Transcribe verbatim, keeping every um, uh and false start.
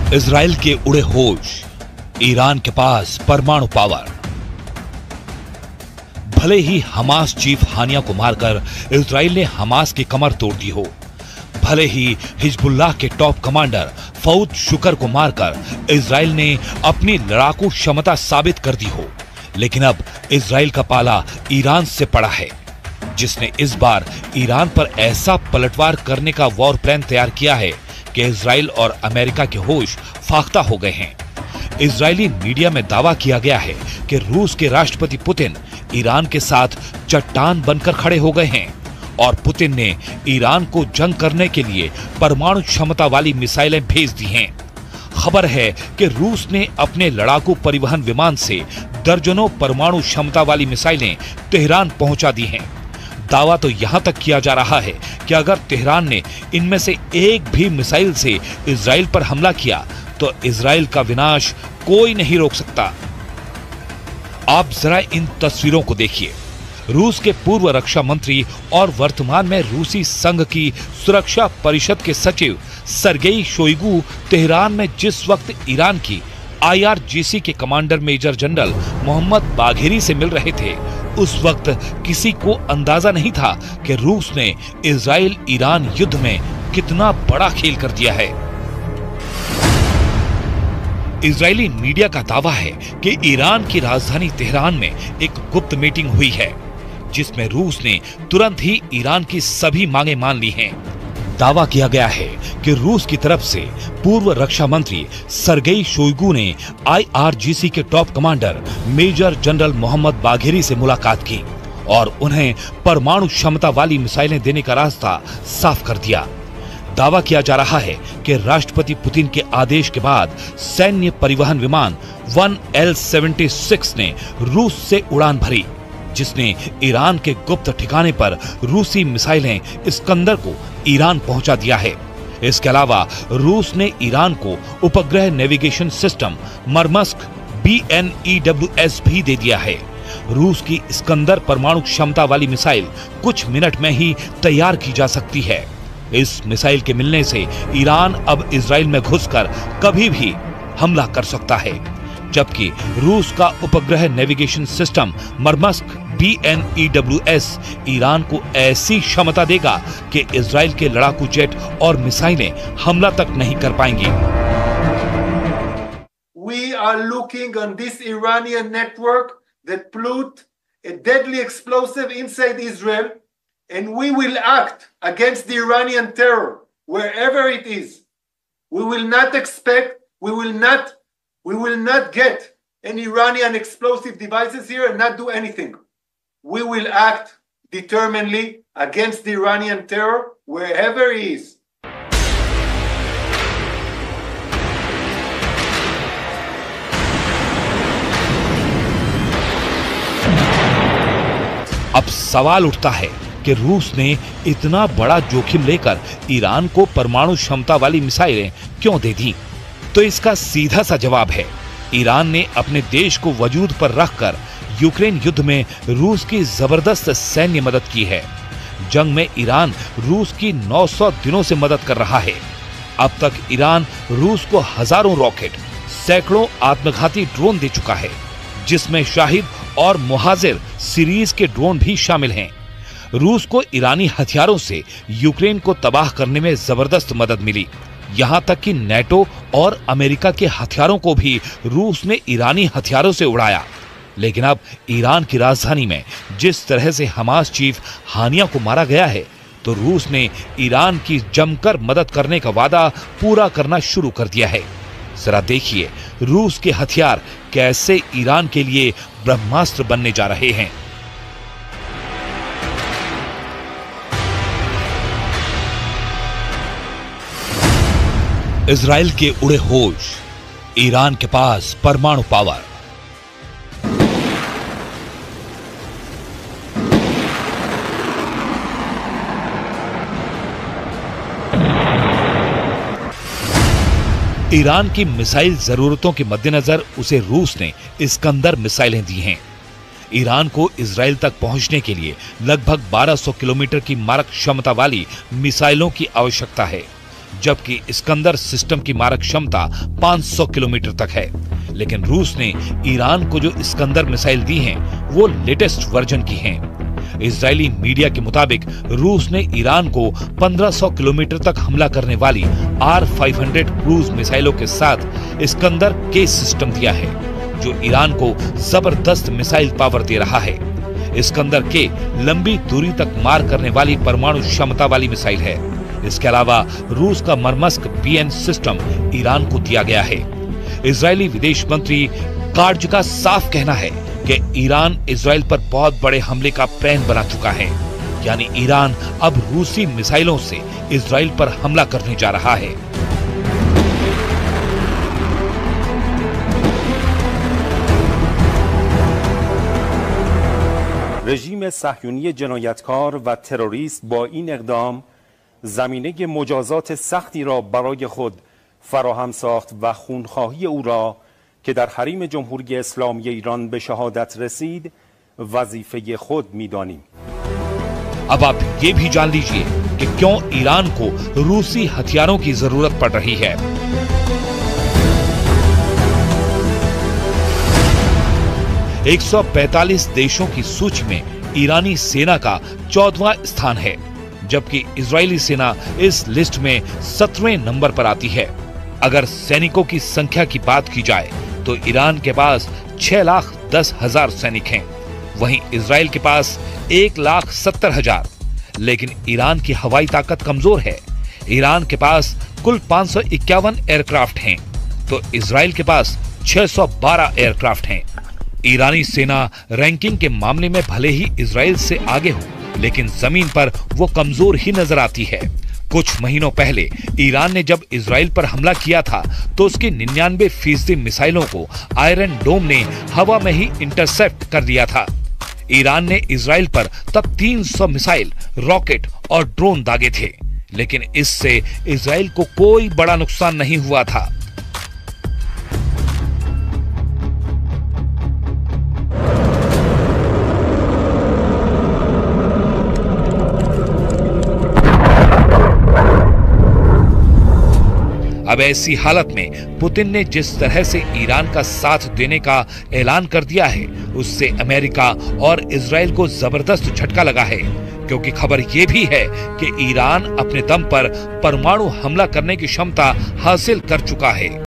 Israel के उड़े होश, ईरान के पास परमाणु पावर। भले ही हमास चीफ हानिया को मारकर इजराइल ने हमास की कमर तोड़ दी हो, भले ही हिजबुल्लाह के टॉप कमांडर फऊद शुकर को मारकर इजराइल ने अपनी लड़ाकू क्षमता साबित कर दी हो, लेकिन अब इजराइल का पाला ईरान से पड़ा है, जिसने इस बार ईरान पर ऐसा पलटवार करने का वॉर प्लान तैयार किया है कि इजराइल और अमेरिका के होश फाख्ता हो गए हैं। इजरायली मीडिया में दावा किया गया है कि रूस के राष्ट्रपति पुतिन ईरान के साथ चट्टान बनकर खड़े हो गए हैं और पुतिन ने ईरान को जंग करने के लिए परमाणु क्षमता वाली मिसाइलें भेज दी हैं। खबर है कि रूस ने अपने लड़ाकू परिवहन विमान से दर्जनों परमाणु क्षमता वाली मिसाइलें तेहरान पहुंचा दी हैं। दावा तो यहां तक किया जा रहा है कि अगर तेहरान ने इनमें से एक भी मिसाइल से इजराइल पर हमला किया तो इजराइल का विनाश कोई नहीं रोक सकता। आप जरा इन तस्वीरों को देखिए। रूस के पूर्व रक्षा मंत्री और वर्तमान में रूसी संघ की सुरक्षा परिषद के सचिव सरगेई शोइगु तेहरान में जिस वक्त ईरान की आई आर जी सी के commander major general Mohammad Bagheri से मिल रहे थे, उस वक्त किसी को अंदाजा नहीं था कि रूस ने इजराइल ईरान युद्ध में कितना बड़ा खेल कर दिया है। इजरायली मीडिया का दावा है कि ईरान की राजधानी तेहरान में एक गुप्त मीटिंग हुई है, जिसमें रूस ने तुरंत ही ईरान की सभी मांगे मान ली हैं। दावा किया गया है कि रूस की तरफ से पूर्व रक्षा मंत्री सरगेई शोइगु ने आई आर जी सी के top commander major general Mohammad Bagheri से मुलाकात की और उन्हें परमाणु क्षमता वाली मिसाइलें देने का रास्ता साफ कर दिया। दावा किया जा रहा है कि राष्ट्रपति पुतिन के आदेश के बाद सैन्य परिवहन विमान वन एल सेवेंटी सिक्स ने रूस से उड़ान भरी, जिसने ईरान के गुप्त ठिकाने पर रूसी मिसाइलें इस्कंदर को ईरान पहुंचा दिया है। इसके अलावा रूस ने ईरान को उपग्रह navigation system Murmansk B N E W S भी दे दिया है। रूस की इस्कंदर परमाणु क्षमता वाली मिसाइल कुछ मिनट में ही तैयार की जा सकती है। इस मिसाइल के मिलने से ईरान अब इजराइल में घुसकर कभी भी हमला कर सकता है, जबकि रूस का उपग्रह navigation system Murmansk B N E W S Iran को ऐसी क्षमता देगा कि इजराइल के लड़ाकू जेट और मिसाइलें हमला तक नहीं कर पाएंगी। We are looking on this Iranian network that put a deadly explosive inside Israel, and we will act against the Iranian terror wherever it is. We will not expect, we will not We will not get any Iranian explosive devices here and not do anything. We will act determinedly against the Iranian terror wherever he is. अब सवाल उठता है कि रूस ने इतना बड़ा जोखिम लेकर ईरान को परमाणु क्षमता वाली मिसाइलें क्यों दे दी? तो इसका सीधा सा जवाब है, ईरान ने अपने देश को वजूद पर रखकर यूक्रेन युद्ध में रूस की जबरदस्त सैन्य मदद की है। जंग में ईरान रूस की नौ सौ दिनों से मदद कर रहा है। अब तक ईरान रूस को हजारों रॉकेट, सैकड़ों आत्मघाती ड्रोन दे चुका है, जिसमें शाहिद और मुहाजिर सीरीज के ड्रोन भी शामिल हैं। रूस को ईरानी हथियारों से यूक्रेन को तबाह करने में जबरदस्त मदद मिली। यहां तक कि नेटो और अमेरिका के हथियारों को भी रूस ने ईरानी हथियारों से उड़ाया। लेकिन अब ईरान की राजधानी में जिस तरह से हमास चीफ हानिया को मारा गया है, तो रूस ने ईरान की जमकर मदद करने का वादा पूरा करना शुरू कर दिया है। जरा देखिए रूस के हथियार कैसे ईरान के लिए ब्रह्मास्त्र बनने जा रहे हैं। इजराइल के उड़े होश, ईरान के पास परमाणु पावर। ईरान की मिसाइल जरूरतों के मद्देनजर उसे रूस ने इस्कंदर मिसाइलें दी हैं। ईरान को इजराइल तक पहुंचने के लिए लगभग बारह सौ किलोमीटर की मारक क्षमता वाली मिसाइलों की आवश्यकता है। जबकि इस्कंदर सिस्टम की मारक क्षमता पाँच सौ किलोमीटर तक है। लेकिन रूस ने ईरान को जो इस्कंदर मिसाइल दी हैं, वो लेटेस्ट वर्जन की हैं। इजरायली मीडिया के मुताबिक रूस ने ईरान को पंद्रह सौ किलोमीटर तक हमला करने वाली आर पाँच सौ क्रूज मिसाइलों के साथ इस्कंदर के सिस्टम दिया है, जो ईरान को जबरदस्त मिसाइल पावर दे रहा है। इस्कंदर के लंबी दूरी तक मार करने वाली परमाणु क्षमता वाली मिसाइल है। इसके अलावा रूस का Murmansk B N system Iran को दिया गया है। इजरायली विदेश मंत्री कार्ज का साफ कहना है कि ईरान इजराइल पर बहुत बड़े हमले का प्लान बना चुका है, यानी ईरान अब रूसी मिसाइलों से इजराइल पर हमला करने जा रहा है। رژیم صهیونی جنایتکار و تروریست با این اقدام زمینه مجازات سختی را برای خود فراهم ساخت و خونخواهی او را که در حریم جمهوری اسلامی ایران به شهادت رسید وظیفه خود می‌دانیم. अब आप ये भी जान लीजिए कि क्यों ईरान को रूसी हथियारों की जरूरत पड़ रही है। एक सौ पैंतालीस देशों की सूची में ईरानी सेना का चौदहवां स्थान है, जबकि इजरायली सेना इस लिस्ट में सत्रहवें नंबर पर आती है। अगर सैनिकों की संख्या की बात की जाए तो ईरान के पास छह लाख दस हजार सैनिक हैं, वहीं इजराइल के पास एक लाख सत्तर हजार। लेकिन ईरान की हवाई ताकत कमजोर है। ईरान के पास कुल पाँच सौ इक्यावन एयरक्राफ्ट हैं, तो इजराइल के पास छह सौ बारह एयरक्राफ्ट हैं। ईरानी सेना रैंकिंग के मामले में भले ही इजराइल से आगे हो, लेकिन जमीन पर वो कमजोर ही नजर आती है। कुछ महीनों पहले ईरान ने जब इजराइल पर हमला किया था तो उसकी निन्यानवे फीसदी मिसाइलों को आयरन डोम ने हवा में ही इंटरसेप्ट कर दिया था। ईरान ने इजराइल पर तब तीन सौ मिसाइल, रॉकेट और ड्रोन दागे थे, लेकिन इससे इजराइल को कोई बड़ा नुकसान नहीं हुआ था। अब ऐसी हालत में पुतिन ने जिस तरह से ईरान का साथ देने का ऐलान कर दिया है, उससे अमेरिका और इजराइल को जबरदस्त झटका लगा है, क्योंकि खबर यह भी है कि ईरान अपने दम पर परमाणु हमला करने की क्षमता हासिल कर चुका है।